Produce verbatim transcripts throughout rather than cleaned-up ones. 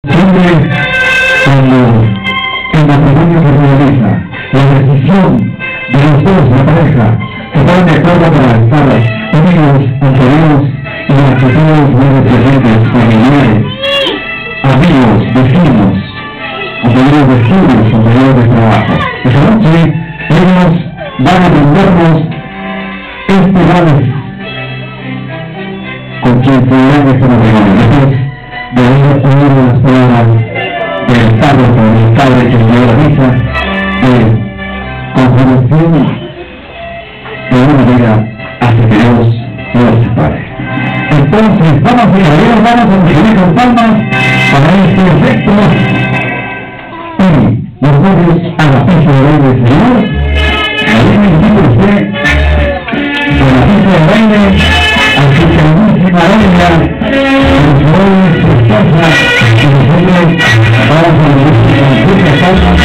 Siempre cuando el matrimonio se realiza, la decisión de los dos, la pareja, se ponen de acuerdo para estar unidos ante Dios y en actitudes muy diferentes, familiares, amigos, vecinos, compañeros de estudios, compañeros de trabajo. Esta noche ellos van a brindarnos este vals con quien podrán este matrimonio. De haber oído las palabras del párroco, del padre que dio la misa, de confirmación de una manera hasta que Dios nos separe. Entonces, vamos a ir a Dios, vamos a recibir con palmas para este efecto y los novios a la pista de baile del Señor. Ahí me invito a usted a la pista de baile, a su queridísima reina, los novios, su esposa, y nosotros vamos a vivir con muchas palmas.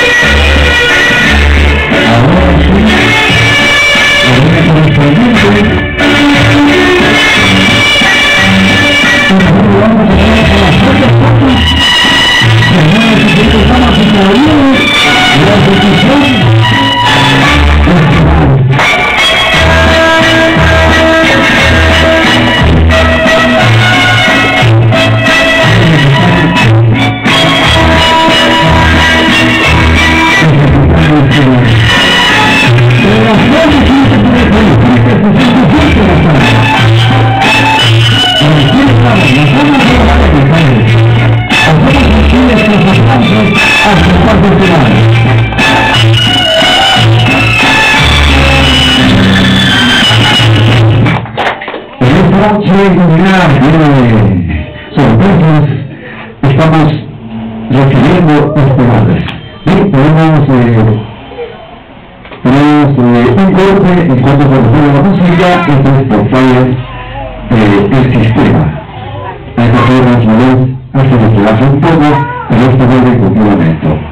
Ahora sí, ahora correspondiente. Y nosotros vamos a tener con las propias palmas. Señores y señores, damas y caballeros, la ejecución. Sorpresas, estamos recibiendo este vals. Y tenemos, eh, tenemos eh, un corte en cuanto se refiere a la música, entonces por fallas del sistema. Hay que hacer las manos hasta que se baje un poco, pero esto vuelve continuamente.